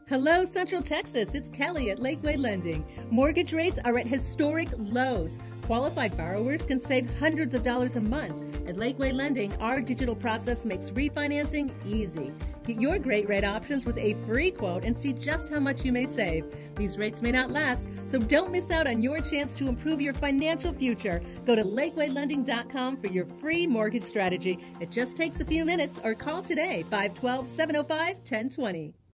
Hello, Central Texas. It's Kelly at Lakeway Lending. Mortgage rates are at historic lows. Qualified borrowers can save hundreds of dollars a month. At Lakeway Lending, our digital process makes refinancing easy. Get your great rate options with a free quote and see just how much you may save. These rates may not last, so don't miss out on your chance to improve your financial future. Go to lakewaylending.com for your free mortgage strategy. It just takes a few minutes or call today, 512-705-1020.